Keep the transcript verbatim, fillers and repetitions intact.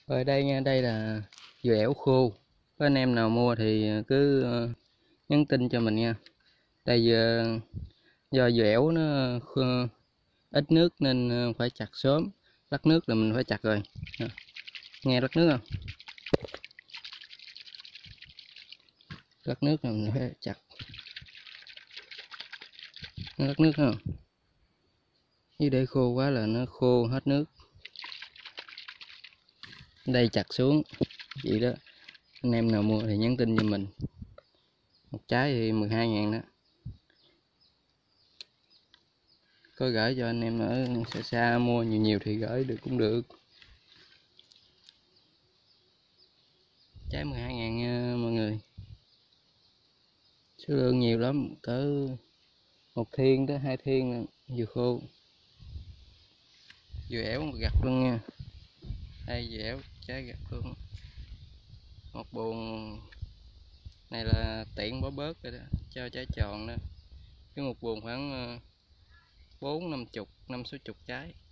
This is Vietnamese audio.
Ở đây nha, đây là dừa ẻo khô. Có anh em nào mua thì cứ ờ, nhắn tin cho mình nha. Đây giờ do dừa ẻo nó khô, ít nước nên ờ, phải chặt sớm. Lắc nước là mình phải chặt rồi. Nghe lắc nước không? Lắc nước là mình phải chặt. Nó lắc nước không? Chứ để khô quá là nó khô hết nước. Đây chặt xuống. Vậy đó. Anh em nào mua thì nhắn tin cho mình. Một trái thì mười hai ngàn đó. Có gửi cho anh em ở xa xa mua nhiều nhiều thì gửi được cũng được. Trái mười hai ngàn nha mọi người. Số lượng nhiều lắm, cỡ một thiên tới hai thiên vừa khô. Vừa ẻo gặt luôn nha. Đây vừa ẻo trái gặt luôn. Một buồng này là tiện bỏ bớt rồi đó, cho trái tròn đó. Cái một buồng khoảng bốn năm chục, năm sáu chục trái.